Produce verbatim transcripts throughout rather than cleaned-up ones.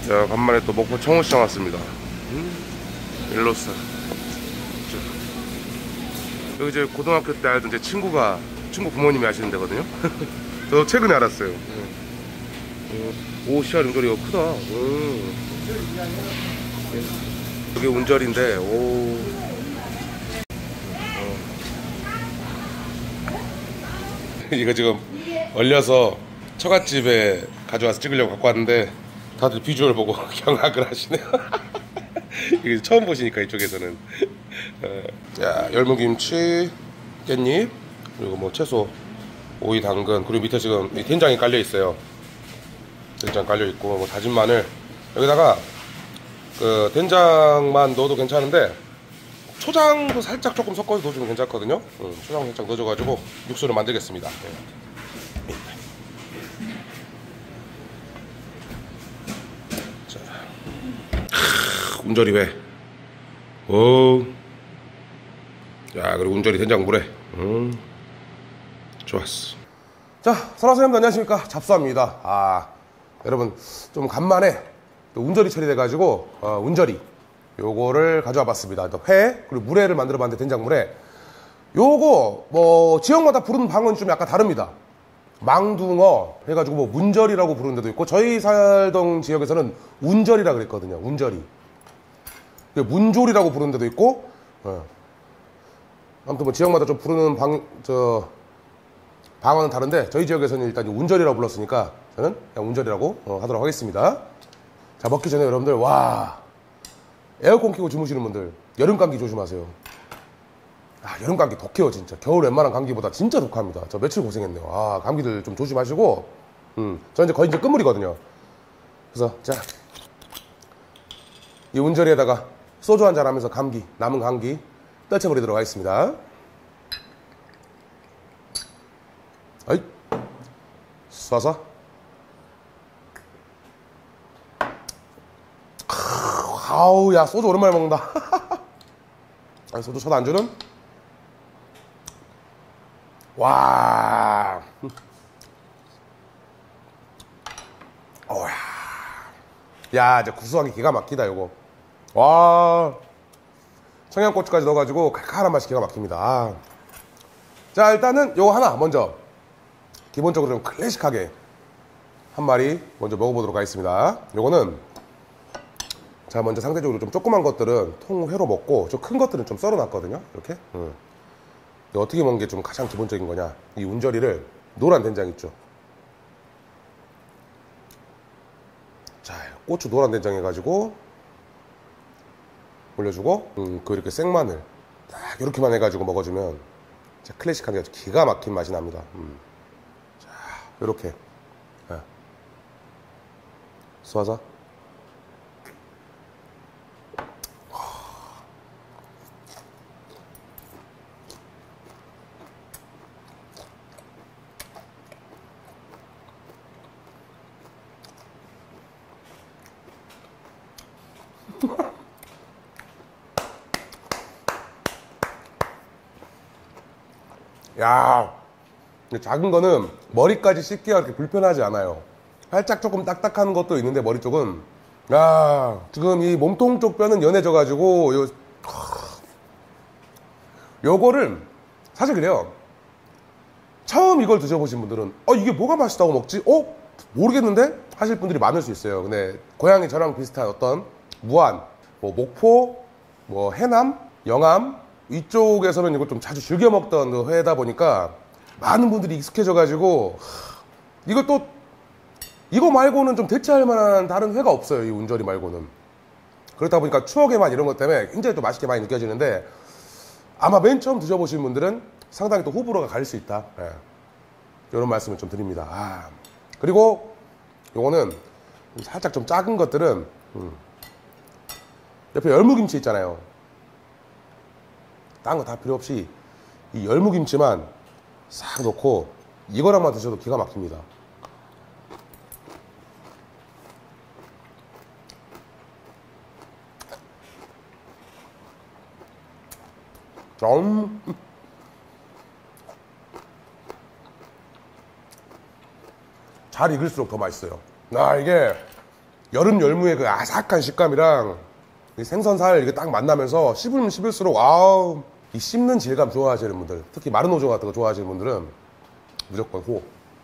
자, 간만에 또 목포 청호시장 왔습니다. 음, 일로스. 여기 이제 고등학교 때 알던 제 친구가, 친구 부모님이 하시는 데거든요. 저도 최근에 알았어요. 오, 씨알 운절이가 크다. 음. 이게 운절인데, 오. 어. 이거 지금 얼려서 처갓집에 가져와서 찍으려고 갖고 왔는데 다들 비주얼 보고 경악을 하시네요. 이게 처음 보시니까 이쪽에서는. 자, 열무김치, 깻잎, 그리고 뭐 채소, 오이, 당근, 그리고 밑에 지금 된장이 깔려 있어요. 된장 깔려 있고, 뭐 다진 마늘. 여기다가 그 된장만 넣어도 괜찮은데 초장도 살짝 조금 섞어서 넣어주면 괜찮거든요. 음, 초장 살짝 넣어줘가지고 육수를 만들겠습니다. 네. 자, 크, 운절이 회. 오. 자, 그리고 운절이 된장물에. 음, 좋았어. 자, 선화선생님들 안녕하십니까? 잡수합니다. 아, 여러분 좀 간만에 또 운절이 처리돼가지고 어, 운절이 요거를 가져와 봤습니다. 회 그리고 물회를 만들어 봤는데 된장물회. 요거 뭐 지역마다 부르는 방은 좀 약간 다릅니다. 망둥어 해가지고 뭐 문절이라고 부르는 데도 있고, 저희 살던 지역에서는 운절이라 그랬거든요. 운절이. 문졸이라고 부르는 데도 있고. 어. 아무튼 뭐 지역마다 좀 부르는 방, 저 방언은 다른데 저희 지역에서는 일단 운절이라고 불렀으니까 저는 그냥 운절이라고 어, 하도록 하겠습니다. 자, 먹기 전에 여러분들, 와, 에어컨 켜고 주무시는 분들 여름 감기 조심하세요. 아, 여름 감기 독해요 진짜. 겨울 웬만한 감기보다 진짜 독합니다. 저 며칠 고생했네요. 아, 감기들 좀 조심하시고. 음, 저 이제 거의 이제 끝물이거든요. 그래서 자, 이 운절이에다가 소주 한잔 하면서 감기, 남은 감기 떨쳐버리도록 하겠습니다. 어이, 쏴서. 아우, 야, 소주 오랜만에 먹는다. 아니, 소주 첫 안주는? 와. 어야. 야, 이제 구수하게 기가 막히다, 요거. 와. 청양고추까지 넣어가지고 칼칼한 맛이 기가 막힙니다. 아. 자, 일단은 요거 하나 먼저 기본적으로 좀 클래식하게 한 마리 먼저 먹어보도록 하겠습니다. 요거는 자, 먼저 상대적으로 좀 조그만 것들은 통회로 먹고 좀 큰 것들은 좀 썰어놨거든요. 이렇게. 음. 어떻게 먹는 게 좀 가장 기본적인 거냐, 이 운절이를 노란 된장 있죠. 자, 고추 노란 된장 해가지고 올려주고, 음, 그 이렇게 생마늘 딱 이렇게만 해가지고 먹어주면 진짜 클래식하게 기가 막힌 맛이 납니다. 음. 자, 이렇게 네. 쏴서. 야, 작은 거는 머리까지 씻기가 그렇게 불편하지 않아요. 살짝 조금 딱딱한 것도 있는데 머리 쪽은, 야, 지금 이 몸통 쪽 뼈는 연해져 가지고 요, 요거를 사실 그래요. 처음 이걸 드셔보신 분들은 어, 이게 뭐가 맛있다고 먹지? 어? 모르겠는데? 하실 분들이 많을 수 있어요. 근데 고향이 저랑 비슷한 어떤 무안, 뭐 목포, 뭐 해남, 영암 이쪽에서는 이걸 좀 자주 즐겨 먹던 그 회다 보니까 많은 분들이 익숙해져 가지고, 이거 또 이거 말고는 좀 대체할 만한 다른 회가 없어요, 이 운절이 말고는. 그렇다 보니까 추억의 맛 이런 것 때문에 굉장히 또 맛있게 많이 느껴지는데, 아마 맨 처음 드셔보신 분들은 상당히 또 호불호가 갈릴 수 있다. 예. 이런 말씀을 좀 드립니다. 아. 그리고 요거는 살짝 좀 작은 것들은 음. 옆에 열무김치 있잖아요. 딴 거 다 필요 없이 이 열무김치만 싹 넣고 이거랑만 드셔도 기가 막힙니다. 음. 잘 익을수록 더 맛있어요. 아, 이게 여름 열무의 그 아삭한 식감이랑 이 생선살 이게 딱 만나면서 씹으면 씹을수록 와우, 이 씹는 질감 좋아하시는 분들, 특히 마른 오징어 같은 거 좋아하시는 분들은 무조건 호.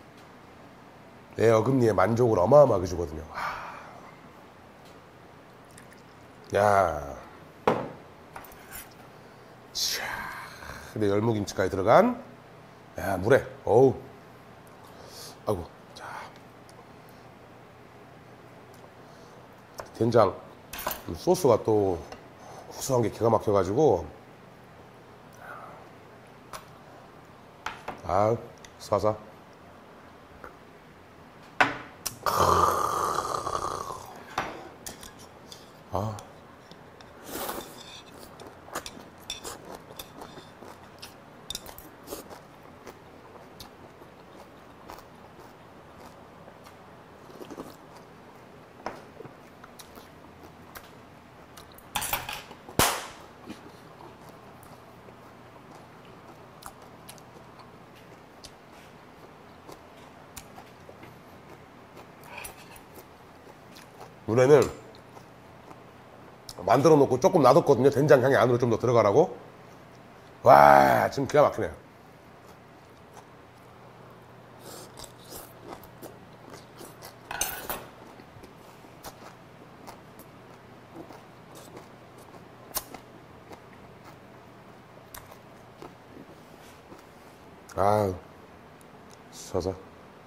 내 어금니에 만족을 어마어마하게 주거든요. 야, 차, 근데 열무김치까지 들어간 야 물에 어우, 아이고, 자, 된장 소스가 또 구수한 게 기가 막혀가지고 아, 쏴서 아. 물에는 만들어 놓고 조금 놔뒀거든요. 된장 향이 안으로 좀 더 들어가라고. 와, 지금 기가 막히네. 아, 서서.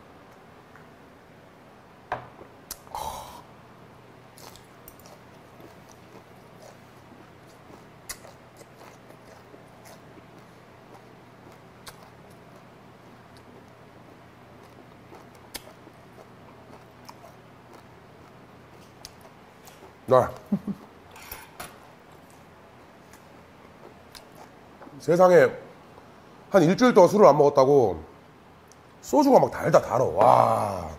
나 세상에 한 일주일 동안 술을 안 먹었다고 소주가 막 달다 달어. 와.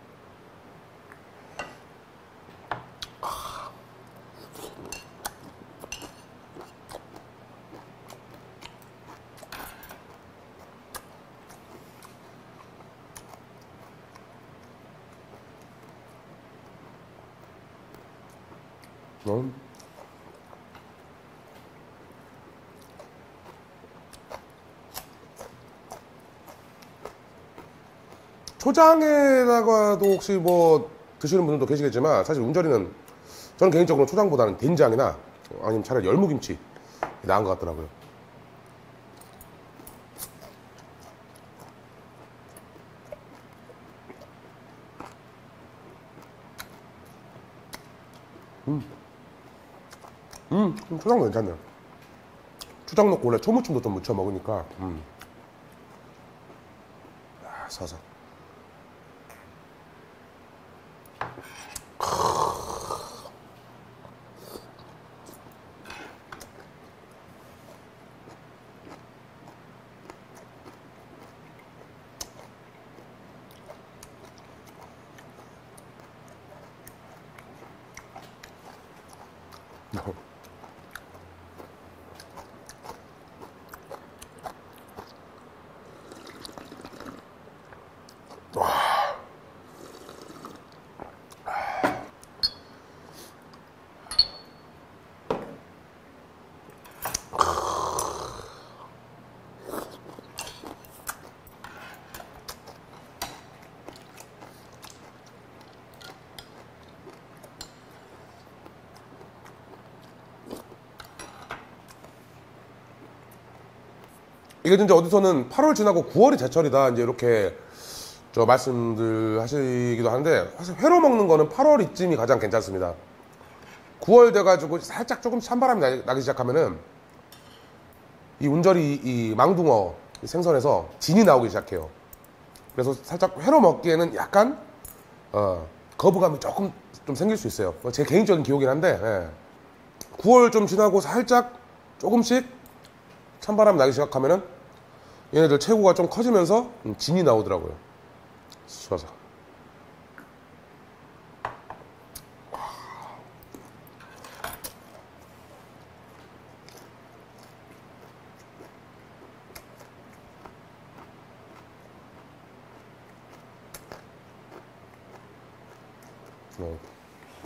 음. 초장에다가도 혹시 뭐 드시는 분들도 계시겠지만 사실 운절이는 저는 개인적으로 초장보다는 된장이나 아니면 차라리 열무김치 나은 것 같더라고요. 음, 음, 초장도 괜찮네요. 초장 넣고 원래 초무침도 좀 무쳐 먹으니까. 음. 아, 서서. 이게 진짜 어디서는 팔월 지나고 구월이 제철이다 이제 이렇게 저 말씀들 하시기도 하는데, 사실 회로 먹는 거는 팔월 이쯤이 가장 괜찮습니다. 구월 돼가지고 살짝 조금 찬바람이 나- 나기 시작하면은 이 운절이 이 망둥어 이 생선에서 진이 나오기 시작해요. 그래서 살짝 회로 먹기에는 약간 어, 거부감이 조금 좀 생길 수 있어요. 제 개인적인 기호긴 한데, 예. 구월 좀 지나고 살짝 조금씩 찬바람 나기 시작하면은 얘네들 체구가 좀 커지면서 진이 나오더라고요. 쏴서. 어.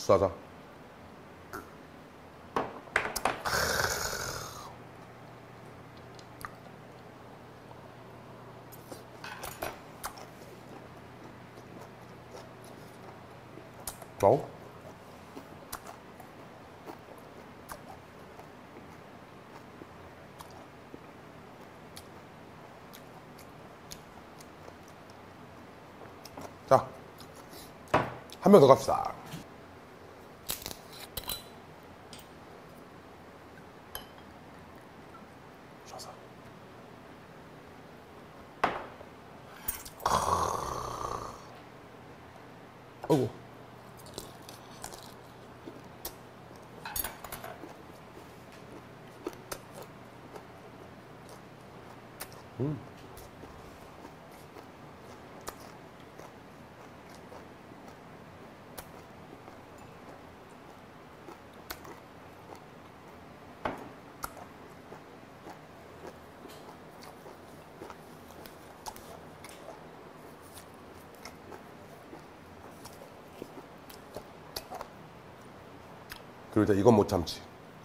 쏴자. 와우. 자, 한 명 더 갑시다. 좋아서. 어이구. 음. 그리고 이제 이건 못 참지.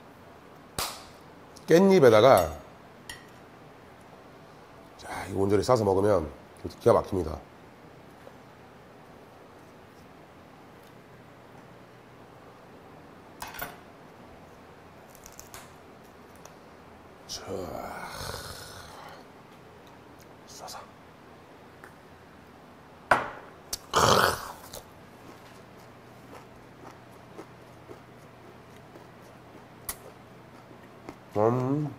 깻잎에다가 자, 이 온전히 싸서 먹으면 기가 막힙니다. 자, 싸서. 음.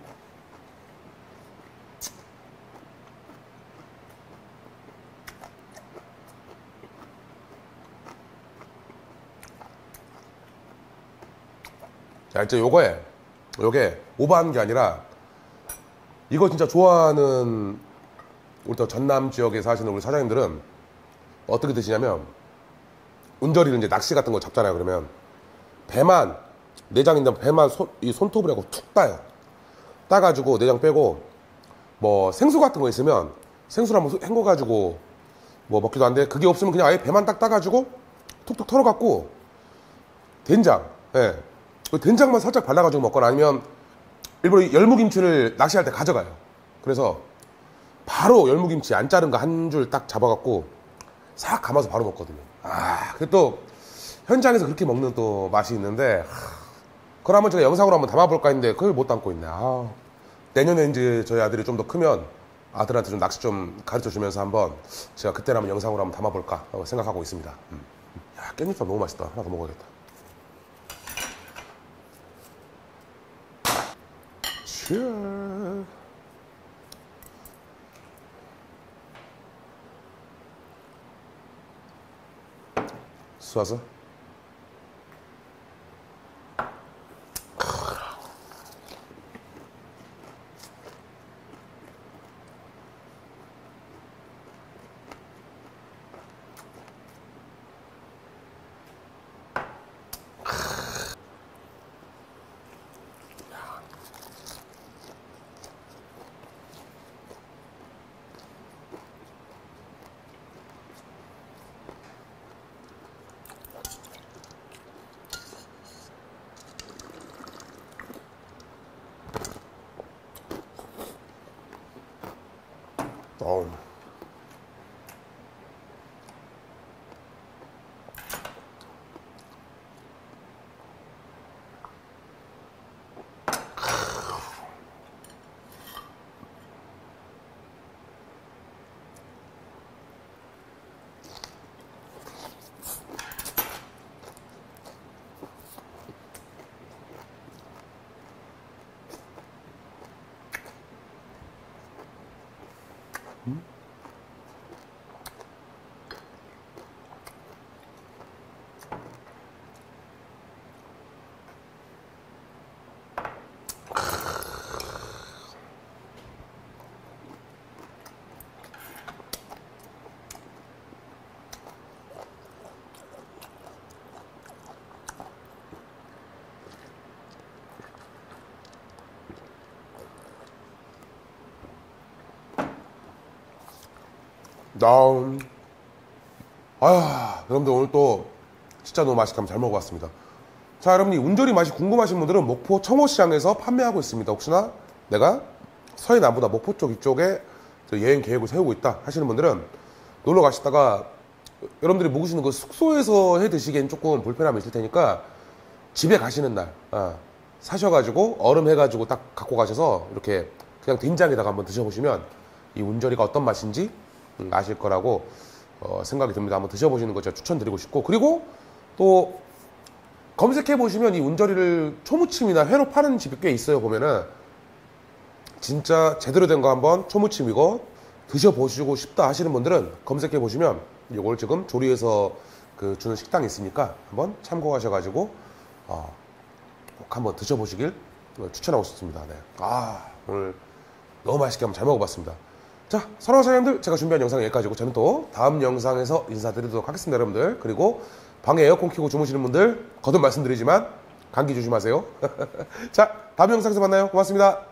자, 이제 요거에, 요게 오버한 게 아니라, 이거 진짜 좋아하는, 우리 또 전남 지역에 사시는 우리 사장님들은 어떻게 드시냐면, 운절이를 이제 낚시 같은 거 잡잖아요. 그러면, 배만, 내장인데 배만 손, 이 손톱으로 툭 따요. 따가지고 내장 빼고, 뭐 생수 같은 거 있으면, 생수를 한번 헹궈가지고, 뭐 먹기도 한데, 그게 없으면 그냥 아예 배만 딱 따가지고, 툭툭 털어갖고, 된장, 예. 그 된장만 살짝 발라가지고 먹거나 아니면 일부러 열무김치를 낚시할 때 가져가요. 그래서 바로 열무김치 안 자른 거 한 줄 딱 잡아갖고 싹 감아서 바로 먹거든요. 아, 그게 또 현장에서 그렇게 먹는 또 맛이 있는데, 그걸 한번 제가 영상으로 한번 담아볼까 했는데 그걸 못 담고 있네. 아, 내년에 이제 저희 아들이 좀 더 크면 아들한테 좀 낚시 좀 가르쳐 주면서 한번 제가 그때는 한번 영상으로 한번 담아볼까 생각하고 있습니다. 음. 야, 깻잎밥 너무 맛있다. 하나 더 먹어야겠다. 쏴서 어우. 음? 다운. 아, 여러분들 오늘 또 진짜 너무 맛있게 한번 잘 먹어봤습니다. 자, 여러분이 운조리 맛이 궁금하신 분들은 목포 청호시장에서 판매하고 있습니다. 혹시나 내가 서해남보다 목포 쪽 이쪽에 여행 계획을 세우고 있다 하시는 분들은 놀러 가시다가 여러분들이 묵으시는 그 숙소에서 해 드시기엔 조금 불편함이 있을 테니까 집에 가시는 날 아, 사셔가지고 얼음 해가지고 딱 갖고 가셔서 이렇게 그냥 된장에다가 한번 드셔보시면 이 운조리가 어떤 맛인지 음, 아실 거라고 어, 생각이 듭니다. 한번 드셔보시는 거 제가 추천드리고 싶고, 그리고 또 검색해 보시면 이 운조리를 초무침이나 회로 파는 집이 꽤 있어요. 보면은 진짜 제대로 된 거 한번 초무침 이거 드셔보시고 싶다 하시는 분들은 검색해 보시면 이걸 지금 조리해서 그 주는 식당이 있으니까 한번 참고하셔가지고 어, 꼭 한번 드셔보시길 추천하고 싶습니다. 네. 아, 오늘 너무 맛있게 한번 잘 먹어봤습니다. 자, 사랑하는 사장님들, 제가 준비한 영상은 여기까지고 저는 또 다음 영상에서 인사드리도록 하겠습니다. 여러분들, 그리고 방에 에어컨 켜고 주무시는 분들 거듭 말씀드리지만 감기 조심하세요. 자, 다음 영상에서 만나요. 고맙습니다.